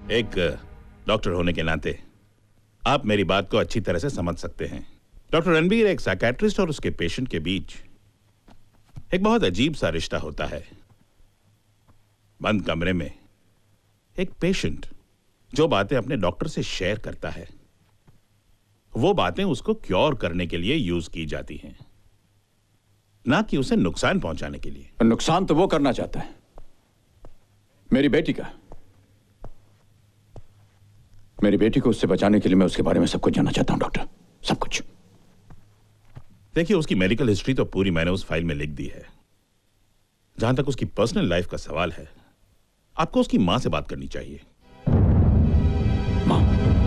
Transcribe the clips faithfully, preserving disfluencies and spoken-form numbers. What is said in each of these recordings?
एक डॉक्टर होने के नाते आप मेरी बात को अच्छी तरह से समझ सकते हैं। डॉक्टर रणबीर, एक साइकियाट्रिस्ट और उसके पेशेंट के बीच एक बहुत अजीब सा रिश्ता होता है। बंद कमरे में एक पेशेंट जो बातें अपने डॉक्टर से शेयर करता है, वो बातें उसको क्योर करने के लिए यूज की जाती हैं, ना कि उसे नुकसान पहुंचाने के लिए। नुकसान तो वो करना चाहता है, मेरी बेटी का। मेरी बेटी को उससे बचाने के लिए मैं उसके बारे में सब कुछ जानना चाहता हूं डॉक्टर, सब कुछ। देखिए, उसकी मेडिकल हिस्ट्री तो पूरी मैंने उस फाइल में लिख दी है। जहां तक उसकी पर्सनल लाइफ का सवाल है, आपको उसकी मां से बात करनी चाहिए। मां?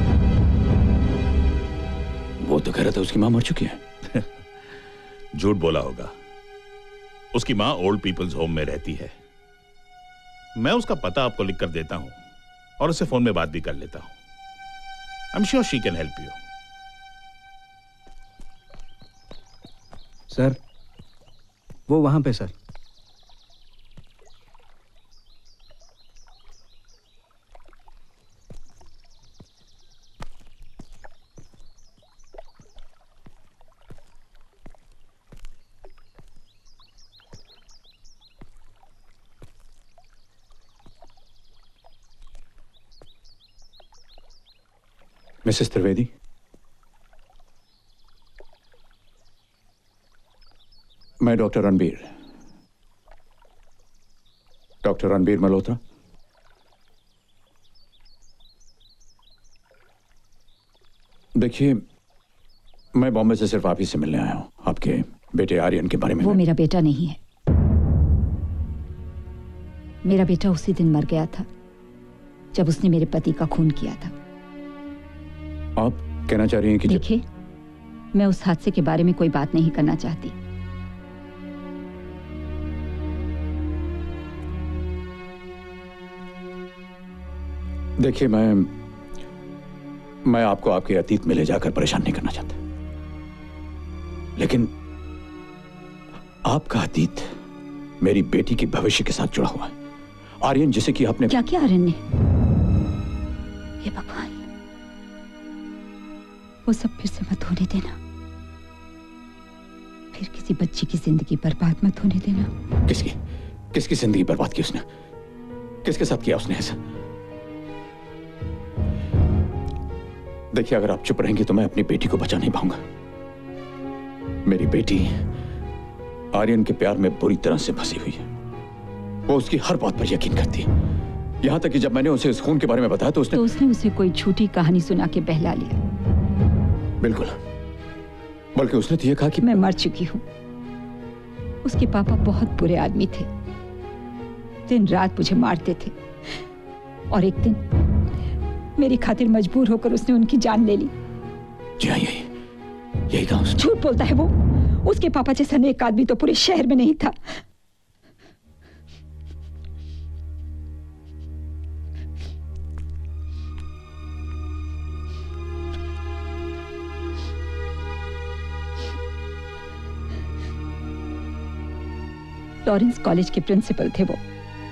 वो तो कह रहा था उसकी मां मर चुकी है। झूठ बोला होगा। उसकी मां ओल्ड पीपल्स होम में रहती है। मैं उसका पता आपको लिख कर देता हूं और उससे फोन में बात भी कर लेता हूं। I am sure she can help you. Sir, वो वहां पे सर। मिसेस त्रिवेदी, मैं डॉक्टर रणबीर डॉक्टर रणबीर मल्होत्रा। देखिए, मैं बॉम्बे से सिर्फ आप ही से मिलने आया हूं, आपके बेटे आर्यन के बारे में। वो मेरा बेटा नहीं है। मेरा बेटा उसी दिन मर गया था जब उसने मेरे पति का खून किया था। आप कहना चाह रही हैं कि देखिए, मैं उस हादसे के बारे में कोई बात नहीं करना चाहती। देखिए, मैं मैं आपको आपके अतीत में ले जाकर परेशान नहीं करना चाहता, लेकिन आपका अतीत मेरी बेटी के भविष्य के साथ जुड़ा हुआ है। आर्यन, जिसे कि आपने क्या किया आर्यन ने? ये भगवान, वो सब फिर से मत होने देना। फिर किसी बच्ची की जिंदगी बर्बाद मत होने देना। किसकी किसकी जिंदगी बर्बाद की उसने? किसके साथ किया उसने ऐसा? देखिए, अगर आप चुप रहेंगे तो मैं अपनी बेटी को बचा नहीं पाऊंगा। मेरी बेटी आर्यन के प्यार में बुरी तरह से फंसी हुई है। वो उसकी हर बात पर यकीन करती है, यहां तक कि जब मैंने उसे इस खून के बारे में बताया तो उसने तो उसने उसे कोई झूठी कहानी सुना के बहला लिया। बिल्कुल, बल्कि उसने तो यह कहा कि मैं मर चुकी हूं। उसके पापा बहुत बुरे आदमी थे, दिन रात मुझे मारते थे, और एक दिन मेरी खातिर मजबूर होकर उसने उनकी जान ले ली। जी हाँ, यही यही कहा उसने। झूठ बोलता है वो। उसके पापा जैसा नेक आदमी तो पूरे शहर में नहीं था। लॉरेंस कॉलेज के प्रिंसिपल थे वो।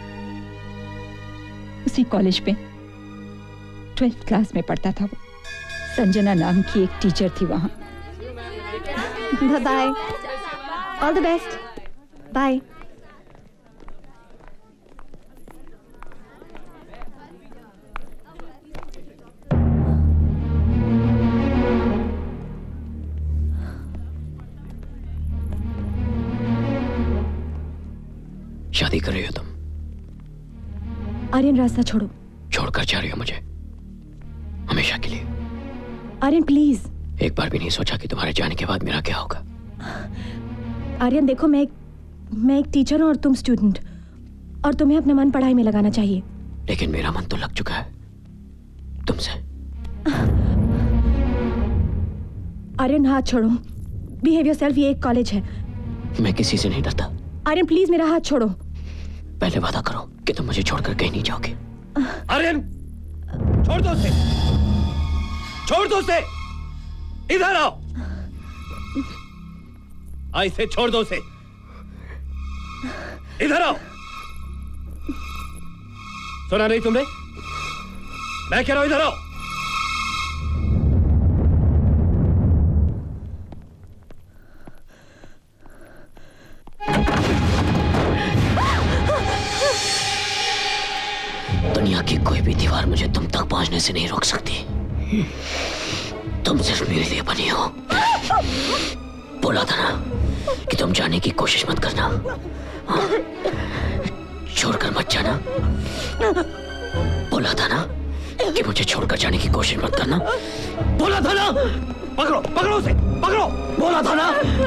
उसी कॉलेज में ट्वेल्थ क्लास में पढ़ता था वो। संजना नाम की एक टीचर थी वहां। Bye, all the best, bye. शादी कर रही हो तुम? आर्यन, रास्ता छोड़ो। छोड़कर जा रही हो मुझे हमेशा के लिए? आर्यन प्लीज। एक बार भी नहीं सोचा कि तुम्हारे जाने के बाद मेरा क्या होगा? आर्यन देखो, मैं एक मैं एक टीचर हूं और तुम स्टूडेंट, और तुम्हें अपना मन पढ़ाई में लगाना चाहिए। लेकिन मेरा मन तो लग चुका है तुमसे। आर्यन हाथ छोड़ो। बिहेव योरसेल्फ, ये एक कॉलेज है। मैं किसी से नहीं डरता। आर्यन प्लीज मेरा हाथ छोड़ो। पहले वादा करो कि तुम मुझे छोड़कर कहीं नहीं जाओगे। आर्यन, छोड़ दो उसे, छोड़ दो उसे, इधर आओ। आ, इसे छोड़ दो उसे, इधर आओ। सुना नहीं तुमने? मैं कह रहा हूं इधर आओ। दुनिया की कोई भी दीवार मुझे तुम तक पहुंचने से नहीं रोक सकती। तुम सिर्फ मेरे लिए बनी हो। बोला था ना कि तुम जाने की कोशिश मत करना, छोड़कर मत जाना। बोला था ना कि मुझे छोड़कर जाने की कोशिश मत करना। बोला था ना। पकड़ो पकड़ो उसे, पकड़ो। बोला था ना।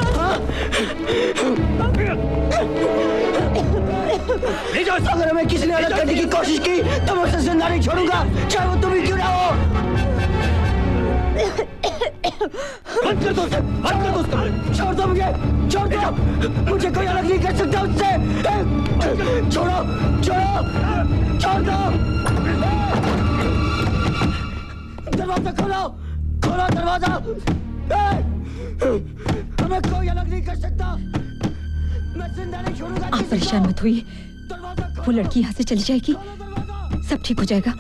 ले जाओ। अगर हमें किसी ने अलग करने की कोशिश की तो मैं उसे जिंदा नहीं छोड़ूंगा, चाहे वो तुम ही क्यों ना हो। बंद कर दो उसे, बंद कर दो उसको। छोड़ दो मुझे, छोड़ दो। मुझे कोई अलग नहीं कर सकता उससे। छोड़ो, छोड़ो, छोड़ दो। दरवाजा खोलो, खोलो दरवाजा। हमें कोई अलग नहीं कर सकता। मैं जिंदा नहीं छोड़ूंगा। आप परेशान मत होइए, वो लड़की यहाँ से चली जाएगी, सब ठीक हो जाएगा।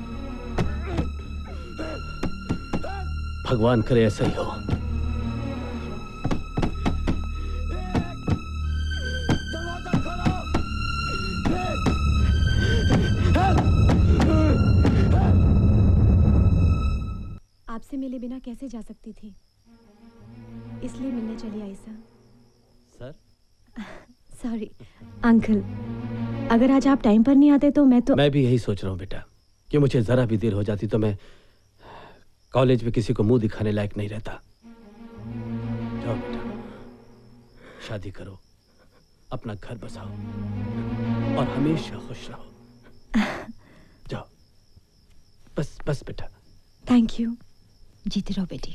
भगवान करे ऐसा ही हो। आपसे मिले बिना कैसे जा सकती थी, इसलिए मिलने चली आई सर। सर सॉरी अंकल, अगर आज आप टाइम पर नहीं आते तो मैं तो मैं भी यही सोच रहा हूँ बेटा, कि मुझे जरा भी देर हो जाती तो मैं कॉलेज में किसी को मुंह दिखाने लायक नहीं रहता। जाओ बेटा, शादी करो, अपना घर बसाओ और हमेशा खुश रहो। जाओ, बस बस बेटा। Thank you. जीती रहो बेटी।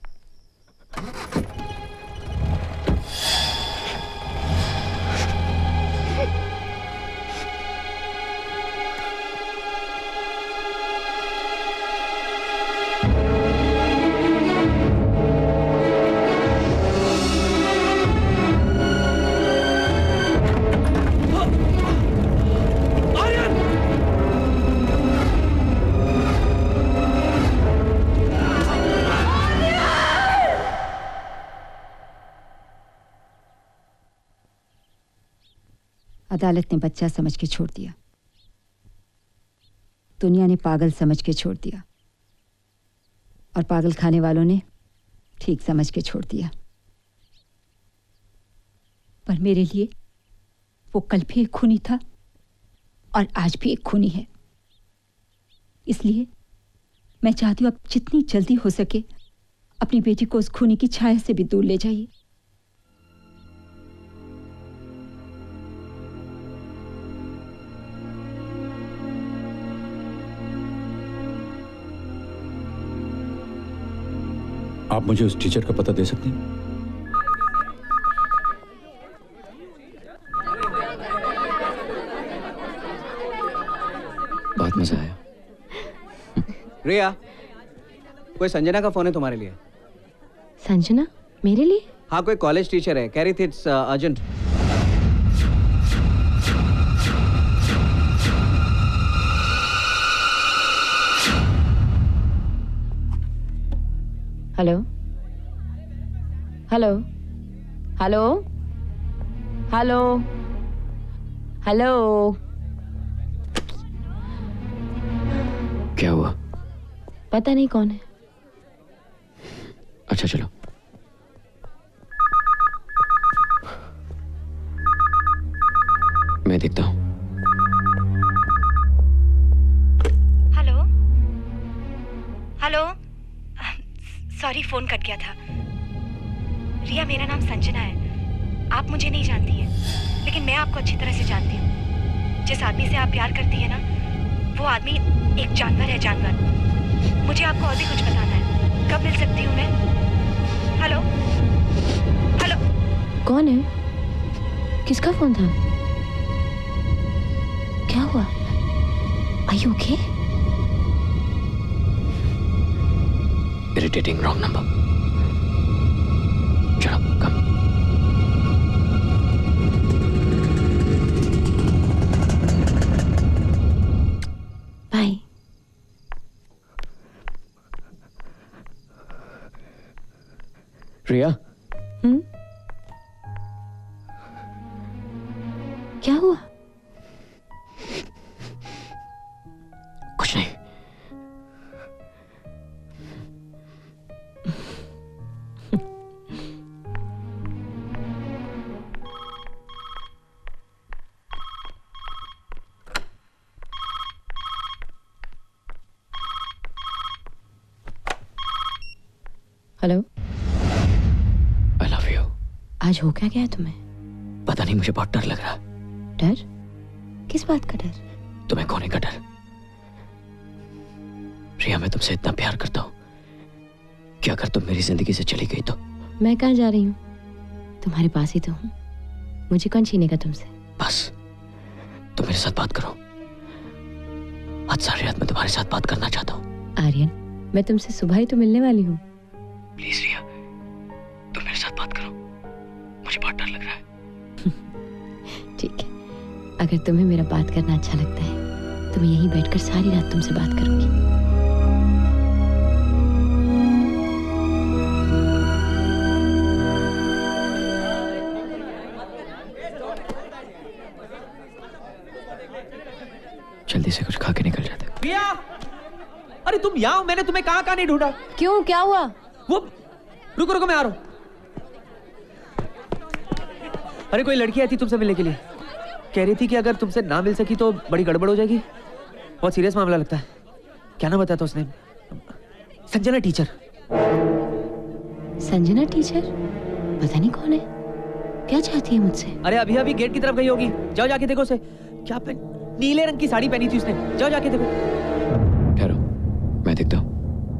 अदालत ने बच्चा समझ के छोड़ दिया, दुनिया ने पागल समझ के छोड़ दिया और पागल खाने वालों ने ठीक समझ के छोड़ दिया। पर मेरे लिए वो कल भी एक खूनी था और आज भी एक खूनी है। इसलिए मैं चाहती हूं अब जितनी जल्दी हो सके अपनी बेटी को उस खूनी की छाया से भी दूर ले जाइए। आप मुझे उस टीचर का पता दे सकते हैं? बहुत मजा आया। रिया, कोई संजना का फोन है तुम्हारे लिए? संजना मेरे लिए? हाँ, कोई कॉलेज टीचर है, कह रही थी it's urgent. Hello hello hello hello hello. क्या हुआ? पता नहीं कौन है। अच्छा चलो। मैं देखता हूं। Hello hello, sorry phone cut गया था। रिया, मेरा नाम संजना है। आप मुझे नहीं जानती हैं, लेकिन मैं आपको अच्छी तरह से जानती हूँ। जिस आदमी से आप प्यार करती है ना, वो आदमी एक जानवर है, जानवर। मुझे आपको और भी कुछ बताना है। कब मिल सकती हूँ मैं? Hello hello. कौन है? किसका फोन था? क्या हुआ? Are you okay? Irritating wrong number. चलो, come. Bye. रिया, हम्म? क्या हुआ? कुछ नहीं। Hello, I love you. आज हो क्या गया है तुम्हें? पता नहीं, मुझे बहुत डर लग रहा। डर? किस बात का डर? तुम्हें खोने का डर। रिया, मैं तुमसे इतना प्यार करता हूँ कि अगर तुम मेरी जिंदगी से चली गई तो। मैं कहाँ जा रही हूँ? तुम्हारे पास ही तो हूँ। मुझे कौन छीनेगा तुमसे? बस तुम मेरे साथ बात करो। आज सारी रात मैं तुम्हारे साथ बात करना चाहता हूँ। आर्यन, मैं तुमसे सुबह ही तो मिलने वाली हूँ। प्लीज रिया, तुम मेरे साथ बात करो। मुझे बहुत डर लग रहा है। ठीक है, अगर तुम्हें मेरा बात करना अच्छा लगता है तो मैं यहीं बैठकर सारी रात तुमसे बात करूंगी। जल्दी से कुछ खा के निकल जाते। रिया, अरे तुम यहाँ हो, मैंने तुम्हें कहाँ कहाँ नहीं ढूंढा। क्यों, क्या हुआ? वो रुको रुको, मैं आ रहा हूँ। अरे कोई लड़की आई थी तुमसे मिलने के लिए, कह रही थी कि अगर तुमसे ना मिल सकी तो बड़ी गड़बड़ हो जाएगी। बहुत सीरियस मामला लगता है। क्या ना बताया था उसने? संजना टीचर। संजना टीचर? पता नहीं कौन है, क्या चाहती है मुझसे? अरे अभी अभी गेट की तरफ गई होगी, जाओ जाके देखो उसे। क्या पहन, नीले रंग की साड़ी पहनी थी उसने, जाओ जाके देखो। ठहरो, मैं देखता हूँ।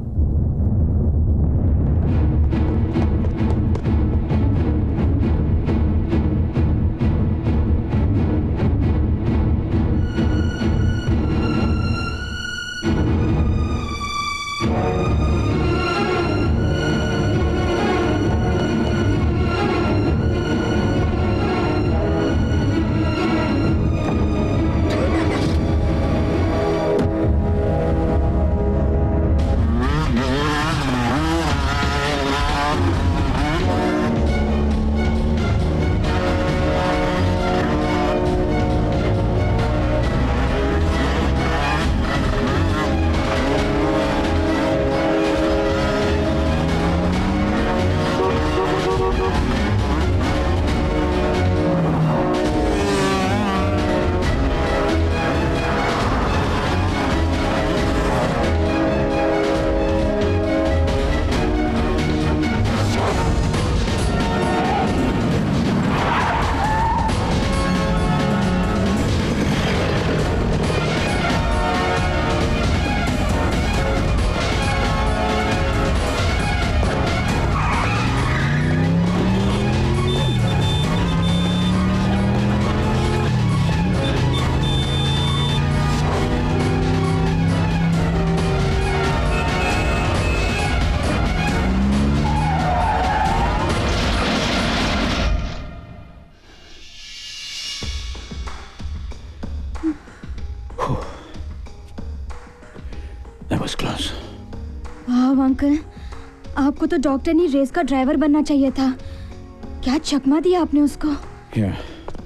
अंकल, आपको तो डॉक्टर ने रेस का ड्राइवर बनना चाहिए था। क्या चकमा दिया आपने उसको? yeah.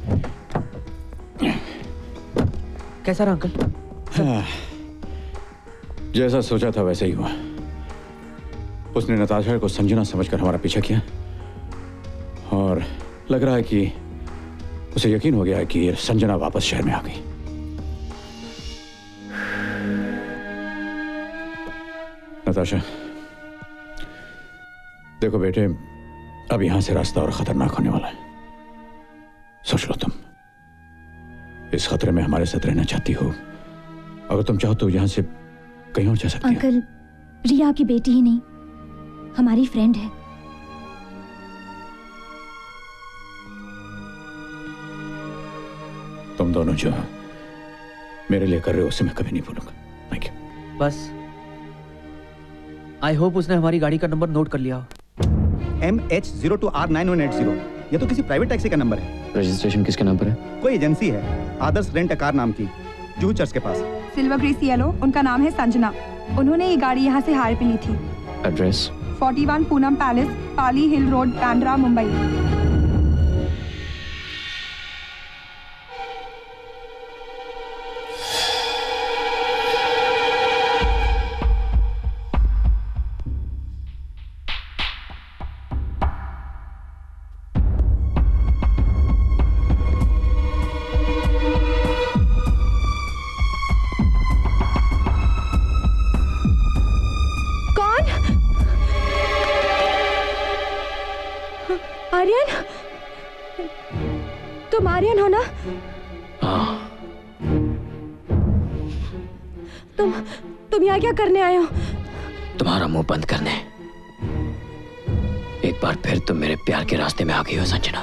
कैसा रहा अंकल? हाँ, जैसा सोचा था वैसे ही हुआ। उसने नताशा को संजना समझकर हमारा पीछा किया और लग रहा है कि उसे यकीन हो गया है कि संजना वापस शहर में आ गई। नताशा, देखो बेटे, अब यहां से रास्ता और खतरनाक होने वाला है। सोच लो, तुम इस खतरे में हमारे साथ रहना चाहती हो? अगर तुम चाहो तो यहां से कहीं और जा सकती हो। अंकल, रिया आपकी बेटी ही नहीं, हमारी फ्रेंड है। तुम दोनों जो मेरे लिए कर रहे हो उसे मैं कभी नहीं भूलूंगा। Thank you. बस आई होप उसने हमारी गाड़ी का नंबर नोट कर लिया हो। M H zero two R nine one eight zero. ये तो किसी प्राइवेट टैक्सी का नंबर है। रजिस्ट्रेशन किसके नाम पर है? कोई एजेंसी है, आदर्श रेंट अ कार नाम की, जूहू चर्च के पास। सिल्वर ग्रेस येलो, उनका नाम है संजना। उन्होंने ये गाड़ी यहाँ से हायर पे ली थी। एड्रेस? इकतालीस Poonam palace, Pali hill road, Bandra, Mumbai. Aryan, तुम आर्यन हो ना? हाँ। तुम तुम यहाँ क्या करने आए हो? तुम्हारा मुंह बंद करने। एक बार फिर तुम मेरे प्यार के रास्ते में आ गई हो संजना।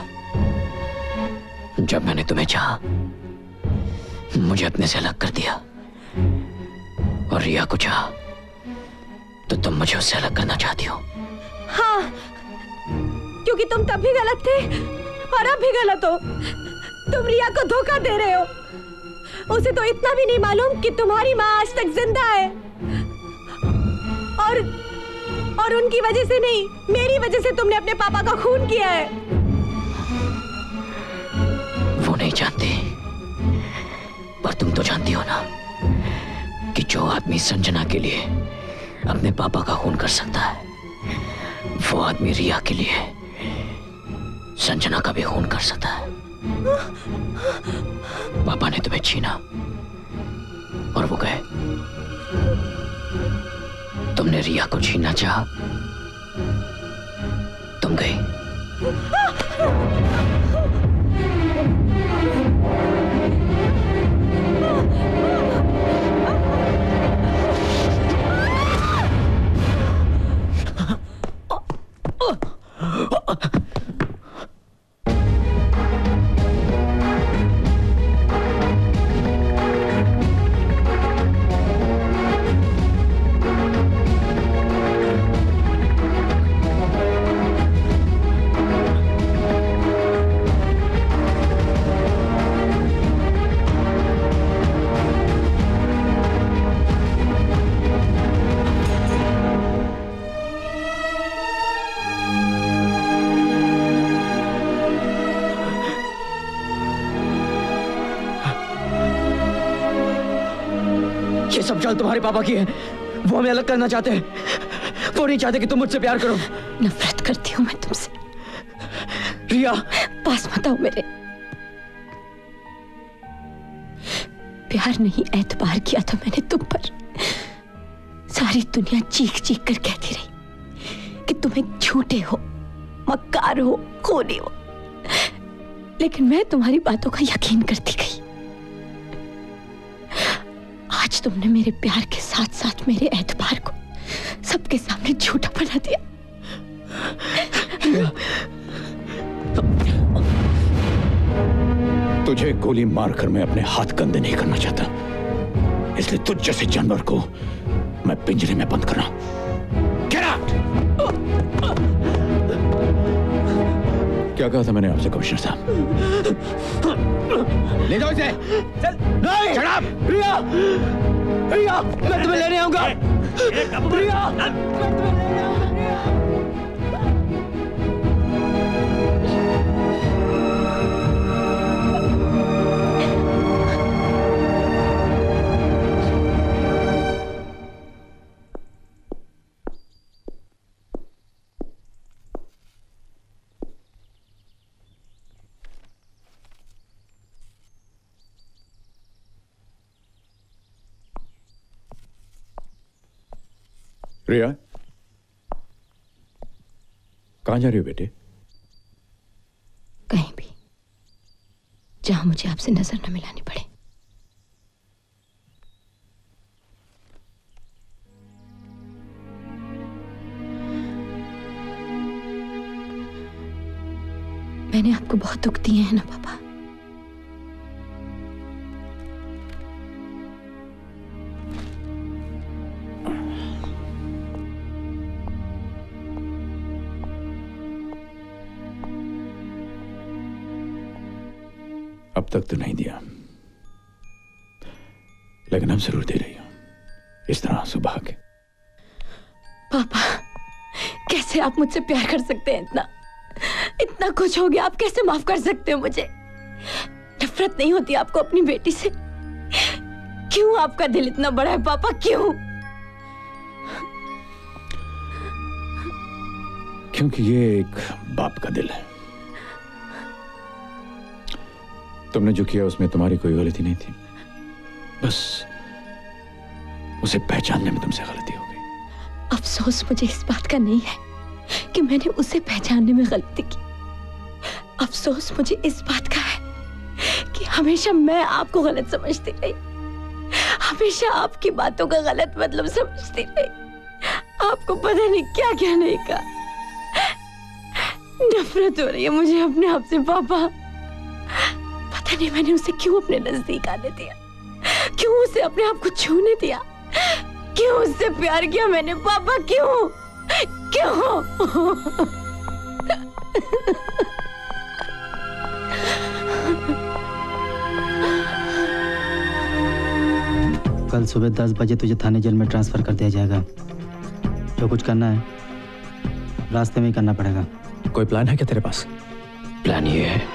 जब मैंने तुम्हें चाहा, मुझे अपने से अलग कर दिया, और रिया को चाहा तो तुम मुझे उससे अलग करना चाहती हो। हाँ, क्योंकि तुम तब भी गलत थे और अब भी गलत हो। तुम रिया को धोखा दे रहे हो। उसे तो इतना भी नहीं मालूम कि तुम्हारी माँ आज तक जिंदा है, और और उनकी वजह से नहीं, मेरी वजह से तुमने अपने पापा का खून किया है। वो नहीं जानती, पर तुम तो जानती हो ना कि जो आदमी संजना के लिए अपने पापा का खून कर सकता है, वो आदमी रिया के लिए संजना का भी खून कर सकता है। पापा ने तुम्हें छीना और वो गए। तुमने रिया को छीनना चाहा, तुम गई। सब चाल तुम्हारे पापा की है। वो हमें अलग करना चाहते हैं। वो नहीं चाहते कि तुम मुझसे प्यार करो। नफरत करती हूँ मैं तुमसे। रिया, पास मत आओ मेरे। प्यार नहीं, एतबार किया था मैंने तुम पर। सारी दुनिया चीख चीख कर कहती रही कि तुम एक झूठे हो, मक्कार हो, खूनी हो, लेकिन मैं तुम्हारी बातों का यकीन करती गई। आज तुमने मेरे प्यार के साथ साथ मेरे एतबार को सबके सामने झूठा बना दिया। तुझे गोली मारकर मैं अपने हाथ गंदे नहीं करना चाहता, इसलिए तुझ जैसे जानवर को मैं पिंजरे में बंद कर रहा हूं। Get out! क्या कहा था मैंने आपसे कमिश्नर साहब? ले जाओ इसे। चल। नहीं। Shut up! रिया, रिया, मैं तुम्हें लेने आऊंगा। रिया, मैं तुम्हें लेने आऊंगा। रिया, कहां जा रही हो बेटे? कहीं भी, जहां मुझे आपसे नजर न मिलानी पड़े। मैंने आपको बहुत दुख दिए हैं ना पापा। अब तक तो नहीं दिया, लेकिन अब जरूर दे रही हूं, इस तरह सुबह के। पापा, कैसे कैसे आप मुझसे प्यार कर सकते हैं? इतना इतना कुछ हो गया, आप कैसे माफ कर सकते हो मुझे? नफरत नहीं होती आपको अपनी बेटी से? क्यों आपका दिल इतना बड़ा है पापा, क्यों? क्योंकि ये एक बाप का दिल है। तुमने जो किया उसमें तुम्हारी कोई गलती नहीं थी, बस उसे पहचानने में तुमसे गलती हो गई। अफसोस मुझे इस बात का नहीं है कि मैंने उसे पहचानने में गलती की। अफसोस मुझे इस बात का है कि हमेशा मैं आपको गलत समझती रही, हमेशा आपकी बातों का गलत मतलब समझती रही। आपको पता नहीं क्या क्या नहीं कहा। नफरत हो रही है मुझे अपने आप से पापा। पता नहीं मैंने उसे क्यों अपने नजदीक आने दिया, क्यों उसे अपने आप को छूने दिया, क्यों उससे प्यार किया मैंने पापा, क्यों क्यों? कल सुबह दस बजे तुझे थाने जेल में ट्रांसफर कर दिया जाएगा। जो कुछ करना है रास्ते में ही करना पड़ेगा। कोई प्लान है क्या तेरे पास? प्लान ये है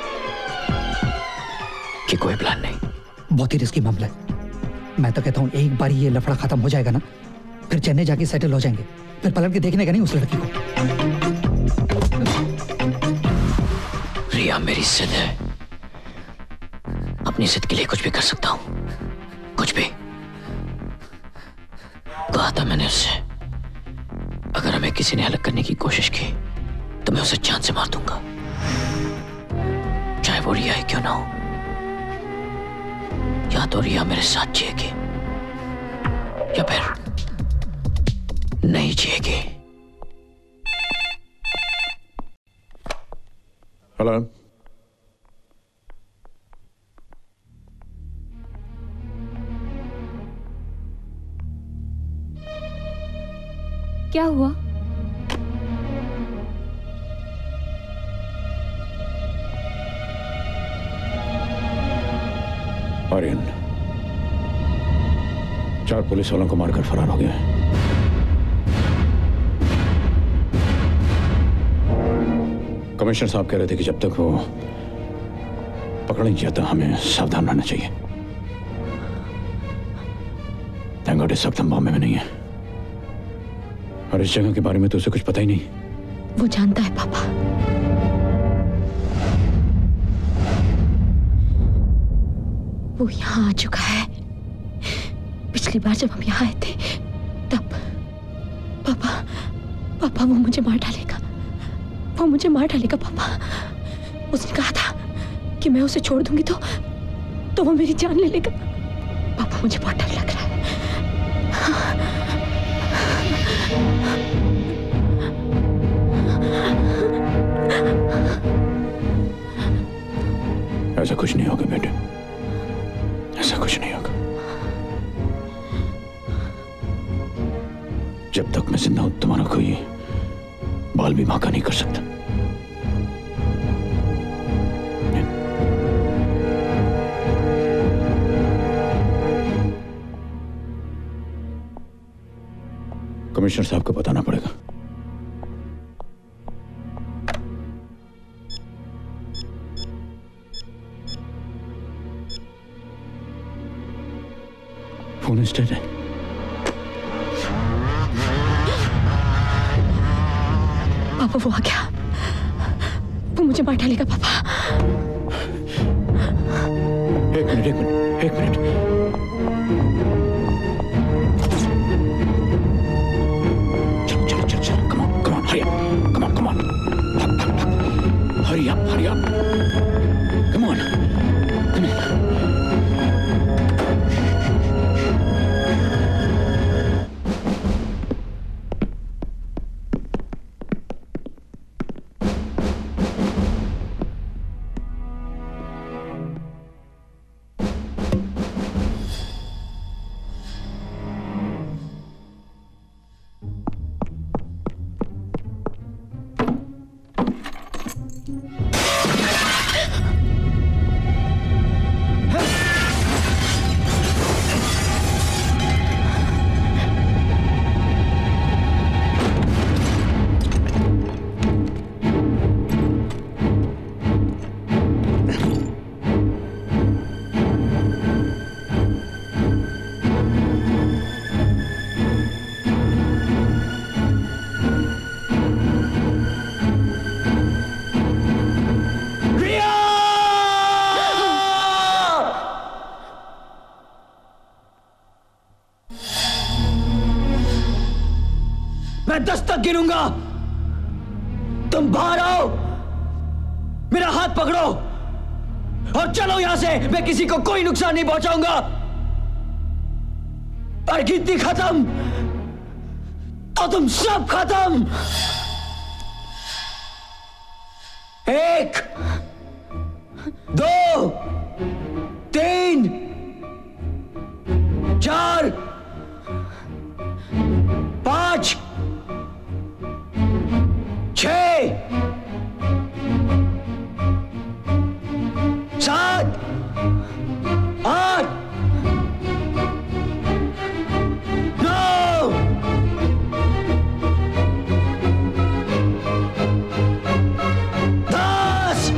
कि कोई प्लान नहीं। बहुत ही रिस्की मामला है। मैं तो कहता हूँ एक बार ये लफड़ा खत्म हो जाएगा ना, फिर चेन्नई जाके सेटल हो जाएंगे, फिर पलट के देखने का नहीं उस लड़की को। रिया मेरी जिद है, अपनी जिद के लिए कुछ भी कर सकता हूँ, कुछ भी। कहा था मैंने उससे, अगर हमें किसी ने अलग करने की कोशिश की तो मैं उसे जान से मार दूंगा, चाहे वो रिया ही क्यों ना हो। या तो रिया मेरे साथ जिएगी या फिर नहीं जिएगी। हेलो, क्या हुआ? आर्यन चार पुलिस वालों को मारकर फरार हो गया है। कमिश्नर साहब कह रहे थे कि जब तक वो पकड़ नहीं जाता हमें सावधान रहना चाहिए। थैंक गॉड इस वक्त हम बॉम्बे में नहीं है और इस जगह के बारे में तो उसे कुछ पता ही नहीं। वो जानता है पापा। वो यहाँ आ चुका है। पिछली बार जब हम यहाँ आए थे तब पापा पापा वो मुझे मार डालेगा, वो मुझे मार डालेगा पापा। उसने कहा था कि मैं उसे छोड़ दूंगी तो तो वो मेरी जान ले लेगा। पापा मुझे बहुत डर लग रहा है। ऐसा कुछ नहीं होगा बेटे, ऐसा कुछ नहीं होगा। जब तक मैं जिंदा हूं तुम्हारा कोई बाल भी माका नहीं कर सकता। कमिश्नर साहब को बताना पड़ेगा। फोन स्टेट है। पापा वो आ गया, वो मुझे मार डालेगा पापा। एक मिनट एक मिनट एक मिनट चलो चलो चलो चलो come on come on hurry up come on come on hurry up hurry up come on come on. मैं दस तक गिनूंगा। तुम बाहर आओ, मेरा हाथ पकड़ो और चलो यहां से। मैं किसी को कोई नुकसान नहीं पहुंचाऊंगा। और गिनती खत्म तो तुम सब खत्म। एक, दो, तीन, चार, पांच, छह, सात, आठ, नौ, दस।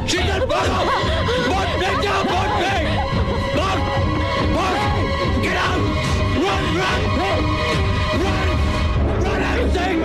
शीतल भागो! बोट फेंक जाओ, बोट फेंक! भाग! भाग! Get out! Run! Run! Run! Run, I'm saying!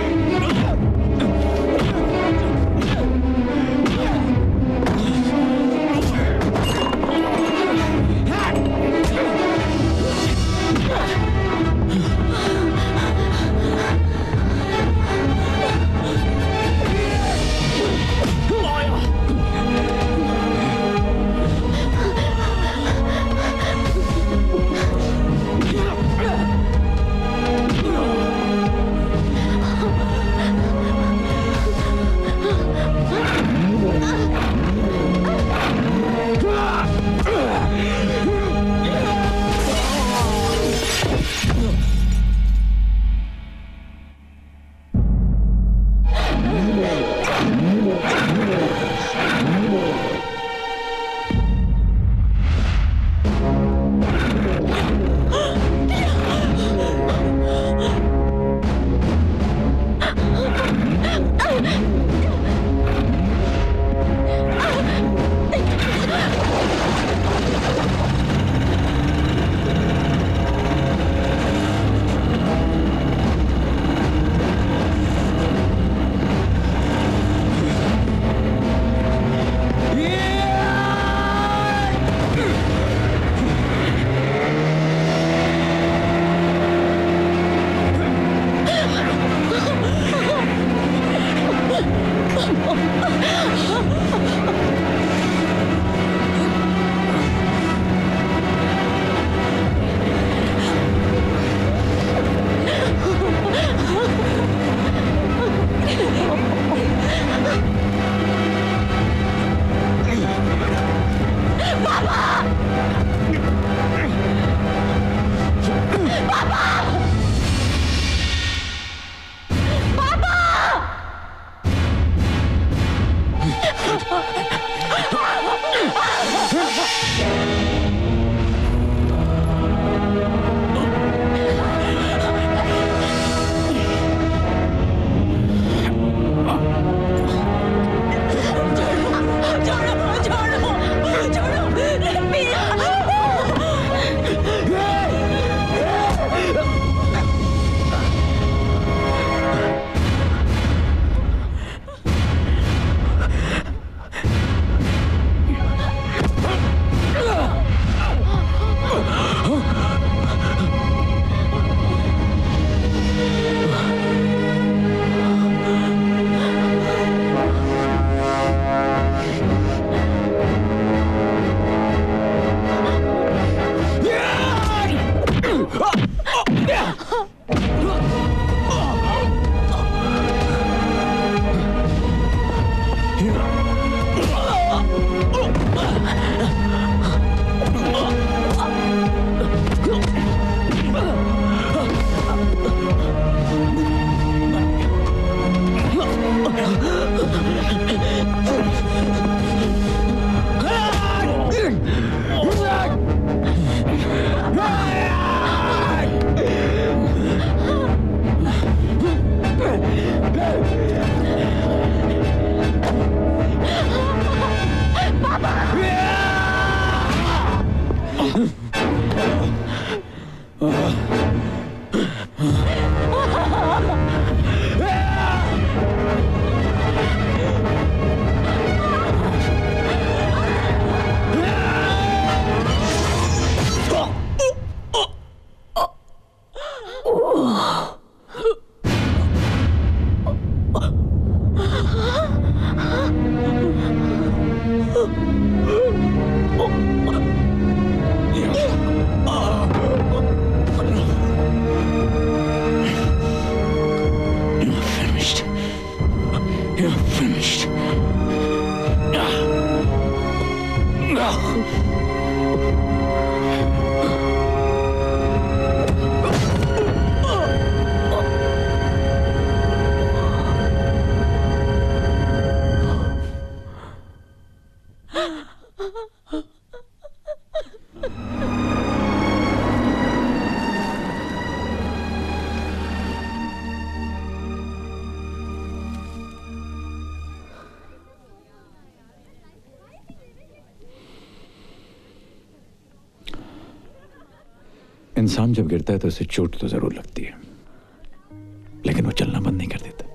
इंसान जब गिरता है तो उसे चोट तो जरूर लगती है, लेकिन वो चलना बंद नहीं कर देता।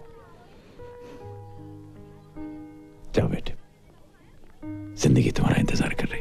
जाओ बेटे, जिंदगी तुम्हारा इंतजार कर रही है।